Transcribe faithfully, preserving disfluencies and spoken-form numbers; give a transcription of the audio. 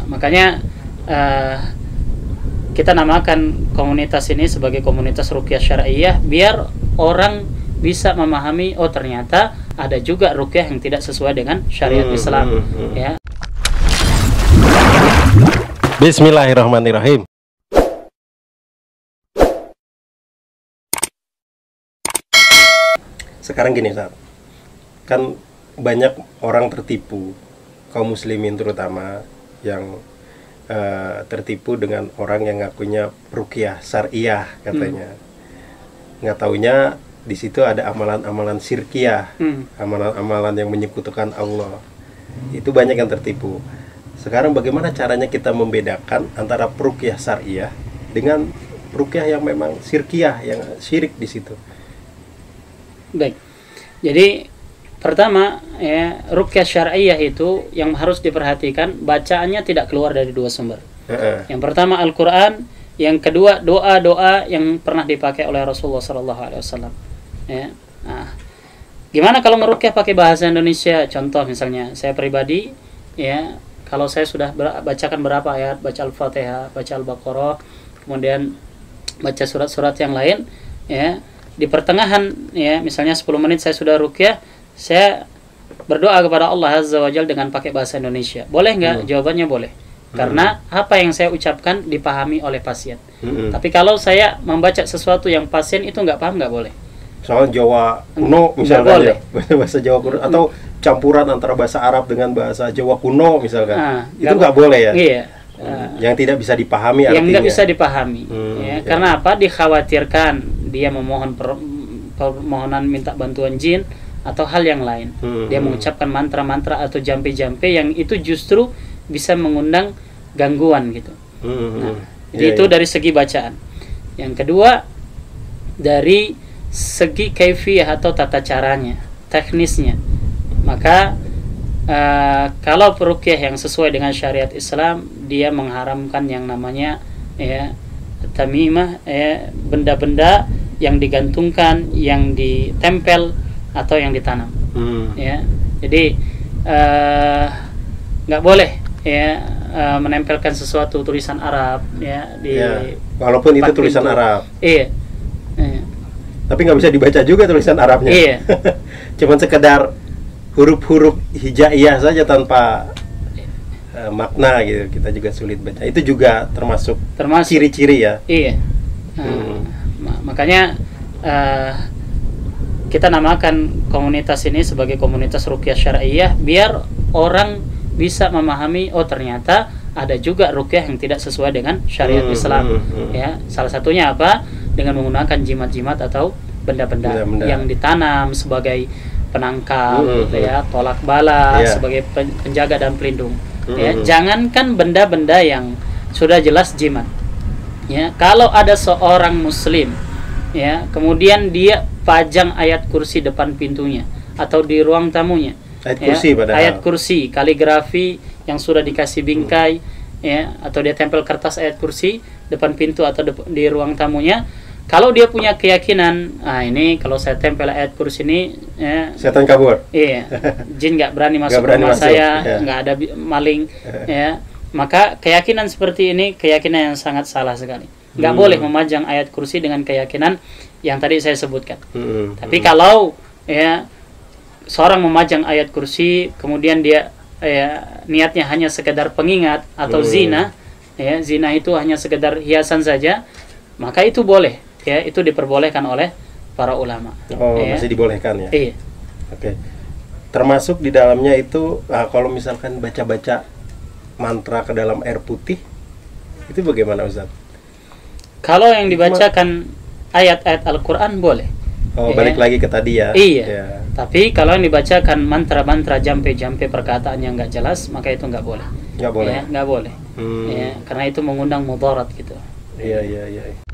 makanya uh, kita namakan komunitas ini sebagai komunitas ruqyah syar'iyyah biar orang bisa memahami, oh ternyata ada juga ruqyah yang tidak sesuai dengan syariat hmm, Islam. Hmm, hmm. Ya. Bismillahirrahmanirrahim. Sekarang gini, Ustaz. Kan banyak orang tertipu, kaum muslimin terutama, yang uh, tertipu dengan orang yang ngakunya ruqyah syar'iyyah katanya. Hmm. Nggak taunya di situ ada amalan-amalan syirkiyah, hmm. amalan-amalan yang menyekutukan Allah. Itu banyak yang tertipu. Sekarang bagaimana caranya kita membedakan antara ruqyah syar'iyyah dengan ruqyah yang memang syirkiyah, yang syirik di situ? Baik. Jadi pertama ya, ruqyah syar'iyyah itu yang harus diperhatikan bacaannya tidak keluar dari dua sumber. Uh-uh. Yang pertama Al-Qur'an, yang kedua doa-doa yang pernah dipakai oleh Rasulullah sallallahu alaihi wasallam. Ya. Nah, gimana kalau meruqyah pakai bahasa Indonesia? Contoh misalnya, saya pribadi ya, kalau saya sudah ber- bacakan berapa ayat, baca Al-Fatihah, baca Al-Baqarah, kemudian baca surat-surat yang lain, ya, di pertengahan ya, misalnya sepuluh menit saya sudah ruqyah, saya berdoa kepada Allah Azza wa Jalla dengan pakai bahasa Indonesia. Boleh nggak? Hmm. Jawabannya boleh. Hmm. Karena apa yang saya ucapkan dipahami oleh pasien. Hmm. Tapi kalau saya membaca sesuatu yang pasien itu nggak paham, nggak boleh. Soal Jawa kuno misalnya, bahasa Jawa kuno, atau campuran antara bahasa Arab dengan bahasa Jawa kuno misalkan, nah, itu nggak boleh ya? Iya. Hmm. Yang tidak bisa dipahami artinya. Yang nggak bisa dipahami. Hmm, ya, ya. Karena apa? Dikhawatirkan dia memohon per, permohonan minta bantuan jin atau hal yang lain. Hmm. Dia mengucapkan mantra-mantra atau jampe-jampe yang itu justru bisa mengundang gangguan gitu. Hmm. Nah, jadi ya, itu ya. Dari segi bacaan. Yang kedua, dari segi kaifiyah atau tata caranya, teknisnya. Maka uh, kalau peruqyah yang sesuai dengan syariat Islam, dia mengharamkan yang namanya ya tamimah, ya, benda-benda yang digantungkan, yang ditempel atau yang ditanam. Hmm. Ya. Jadi nggak uh, boleh ya uh, menempelkan sesuatu tulisan Arab ya di ya, walaupun itu tulisan pintu. Arab. Iya. iya. Tapi nggak bisa dibaca juga tulisan Arabnya. Iya. Cuman sekedar huruf-huruf hijaiyah saja tanpa uh, makna gitu, kita juga sulit baca. Itu juga termasuk, termasuk. ciri-ciri ya. Iya. Hmm. Nah, makanya uh, kita namakan komunitas ini sebagai komunitas ruqyah syar'iyyah biar orang bisa memahami, oh ternyata ada juga ruqyah yang tidak sesuai dengan syariat hmm, Islam. Hmm, hmm. Ya, salah satunya apa? Dengan menggunakan jimat-jimat atau benda-benda Benda-benda. yang ditanam sebagai penangkal, hmm, ya, tolak bala, yeah. sebagai penjaga dan pelindung. Hmm, ya, jangankan benda-benda yang sudah jelas jimat. Ya, kalau ada seorang muslim ya, kemudian dia pajang ayat kursi depan pintunya atau di ruang tamunya. Ayat kursi ya, padahal. Ayat kursi, kaligrafi yang sudah dikasih bingkai, hmm. ya, atau dia tempel kertas ayat kursi depan pintu atau de- di ruang tamunya. Kalau dia punya keyakinan, ah ini kalau saya tempel ayat kursi ini, ya, setan kabur. Iya, jin nggak berani masuk gak berani rumah masuk, saya, nggak ya. ada maling, ya. Maka keyakinan seperti ini keyakinan yang sangat salah sekali. Nggak hmm. boleh memajang ayat kursi dengan keyakinan yang tadi saya sebutkan. Hmm. Tapi hmm. kalau ya seorang memajang ayat kursi, kemudian dia ya, niatnya hanya sekedar pengingat atau hmm. zina, ya zina itu hanya sekedar hiasan saja, maka itu boleh. Ya, itu diperbolehkan oleh para ulama. Oh, ya. Masih dibolehkan ya? Iya. Oke. Termasuk di dalamnya itu, ah, kalau misalkan baca-baca mantra ke dalam air putih, itu bagaimana, Ustaz? Kalau yang dibacakan ayat-ayat Al-Quran boleh. Oh, ya. Balik lagi ke tadi ya? Iya. Ya. Tapi kalau yang dibacakan mantra-mantra jampe-jampe perkataan yang nggak jelas, maka itu nggak boleh. Nggak boleh? Ya, nggak boleh. Hmm. Ya, karena itu mengundang mudarat gitu. Iya, iya, iya.